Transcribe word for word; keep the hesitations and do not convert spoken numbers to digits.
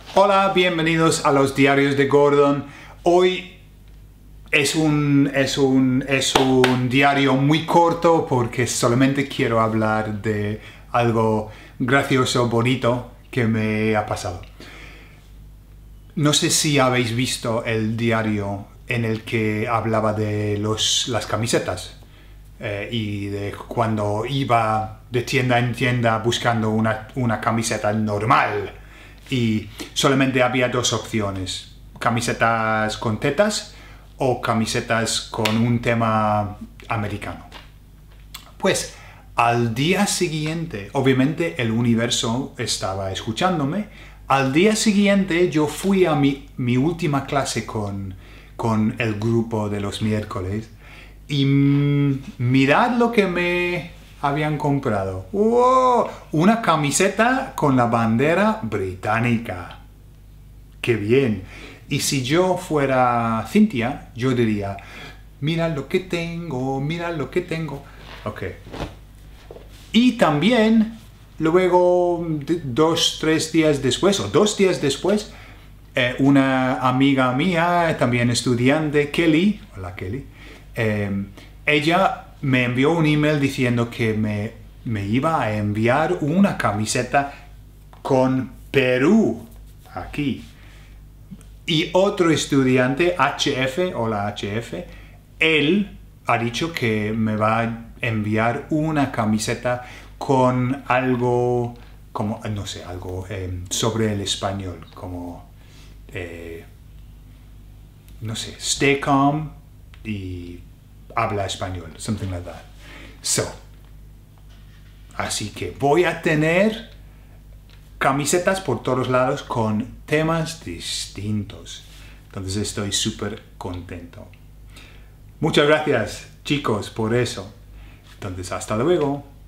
Hola, bienvenidos a los diarios de Gordon. Hoy es un, es un, es un diario muy corto porque solamente quiero hablar de algo gracioso, bonito que me ha pasado. No sé si habéis visto el diario en el que hablaba de los, las camisetas eh, y de cuando iba de tienda en tienda buscando una, una camiseta normal. Y solamente había dos opciones, camisetas con tetas o camisetas con un tema americano. Pues al día siguiente, obviamente el universo estaba escuchándome, al día siguiente yo fui a mi, mi última clase con, con el grupo de los miércoles y mmm, mirad lo que me habían comprado. ¡Wow! Una camiseta con la bandera británica. ¡Qué bien! Y si yo fuera Cintia, yo diría, mira lo que tengo, mira lo que tengo. Ok. Y también, luego, dos, tres días después, o dos días después, eh, una amiga mía, también estudiante, Kelly, hola Kelly, eh, ella me envió un email diciendo que me, me iba a enviar una camiseta con Perú, aquí. Y otro estudiante, H F, hola H F, él ha dicho que me va a enviar una camiseta con algo, como, no sé, algo eh, sobre el español, como, eh, no sé, stay calm y habla español, something like that. So, así que voy a tener camisetas por todos lados con temas distintos. Entonces estoy súper contento. Muchas gracias, chicos, por eso. Entonces, hasta luego.